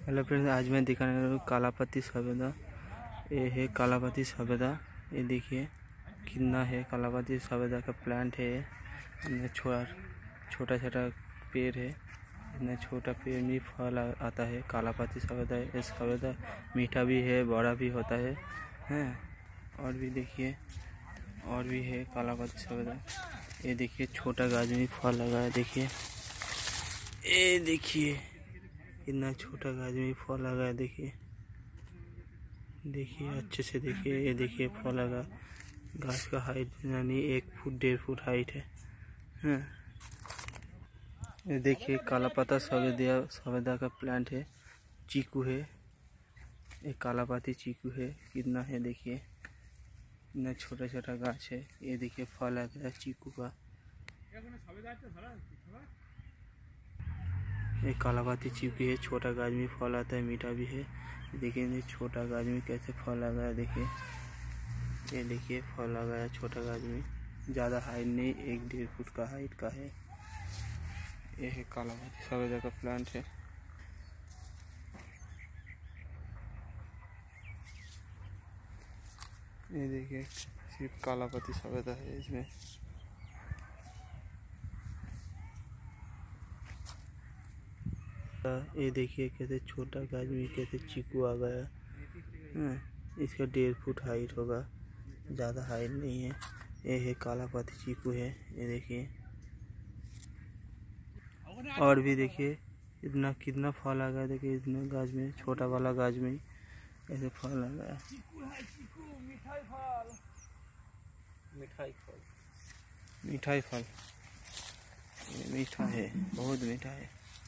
Hello friends, आज मैं दिखाने वाला हूँ कालापत्ती सफेदा। ये है कालापत्ती सफेदा। ये देखिए कितना है। कालापत्ती सफेदा का प्लांट है। इतना छोटा छोटा पेड़ है। इतना छोटा पेड़ में फल आता है। कालापत्ती सफेदा है। ये सफेदा मीठा भी है, बड़ा भी होता है हैं। और भी देखिए, और भी है कालापत्ती सफेदा। ये देखिए छोटा गाछ में फल लगा है। देखिए, ये देखिए इतना छोटा गाछ में फल लगा है। देखिए देखिए अच्छे से देखिए। ये देखिए फल लगा। घास का हाइट यानी 1 फुट 1.5 फुट हाइट है। हाँ, ये देखिए काला पत्ता सफेदा का प्लांट है। चीकू है। एक कालापत्ती चीकू है। कितना है देखिए, इतना छोटा छोटा गाछ है। ये देखिए फल आ गया चीकू का। एक कालापत्ती चीकू है। छोटा गाछ में फल आता है, मीठा भी है। देखिए छोटा गाछ में कैसे फल लगा है। देखिए, ये देखिए फल लगा है छोटा गाछ में। ज़्यादा हाइट नहीं, 1-1.5 फुट का हाइट का है। ये है कालापत्ती सफेदा का प्लांट है। ये देखिए सिर्फ कालापत्ती सफेदा है इसमें। ये देखिए कैसे छोटा गाछ में कैसे चीकू आ गया। इसका 1.5 फुट हाइट होगा, ज़्यादा हाइट नहीं है। ये है कालापत्ती चीकू है। ये देखिए, और भी देखिए इतना कितना फल आ गया। देखिए इतना गाछ में, छोटा वाला गाछ में ऐसे फल आ गया। मिठाई फल मीठा है, बहुत मीठा है।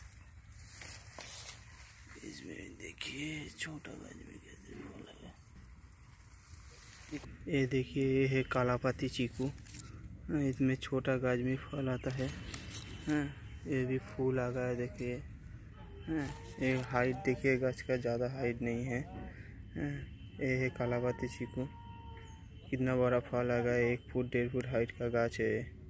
इसमें देखिए छोटा गाछ में कैसे फल लगा। ये देखिए ये है कालापत्ती चीकू। इसमें छोटा गाछ में फल आता है। ये भी फूल आ गया है। देखिए ये हाइट देखिए गाछ का, ज़्यादा हाइट नहीं है। ये है कालापत्ती चीकू। कितना बड़ा फल आ गया। 1 फुट 1.5 फुट हाइट का गाछ है।